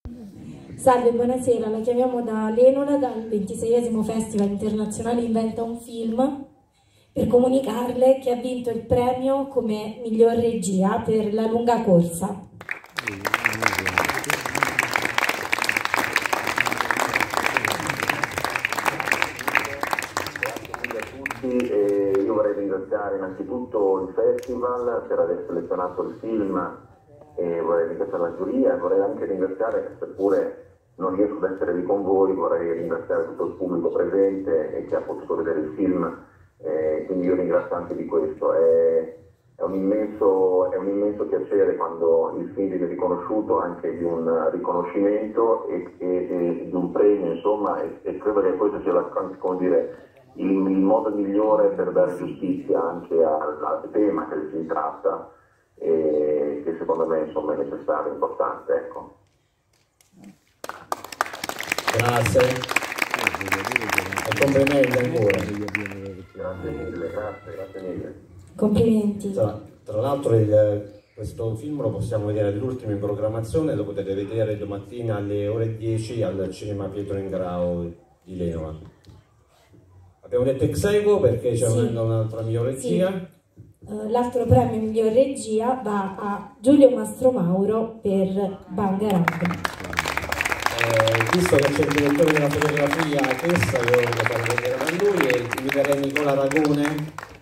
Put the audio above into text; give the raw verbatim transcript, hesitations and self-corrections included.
Salve, buonasera, la chiamiamo da Lenola, dal ventiseiesimo Festival Internazionale Inventa un Film, per comunicarle che ha vinto il premio come miglior regia per La lunga corsa. E io vorrei ringraziare innanzitutto il festival per aver selezionato il film, e vorrei ringraziare la giuria e vorrei anche ringraziare, seppure non riesco ad essere lì con voi, vorrei ringraziare tutto il pubblico presente e che ha potuto vedere il film, e quindi io ringrazio anche di questo. È, è, un immenso, è un immenso piacere quando il film viene riconosciuto anche di un riconoscimento e, e, e di un premio, insomma, e, e credo che questo sia la, come dire, Il, il modo migliore per dare giustizia anche al, al tema che si tratta, e che secondo me, insomma, è necessario, importante, ecco. Grazie. E complimenti ancora. Grazie mille, grazie, grazie mille. Complimenti. Tra, tra l'altro questo film lo possiamo vedere all'ultimo in programmazione, lo potete vedere domattina alle ore dieci al Cinema Pietro Ingrao di Lenola. Abbiamo detto ex aequo perché c'è sì. un'altra miglior regia. Sì. Uh, L'altro premio miglior regia va a Giulio Mastromauro per Bangarang. Eh, visto che c'è il direttore della fotografia Tessa, io lo farò vedere a lui e gli darei Nicola Ragone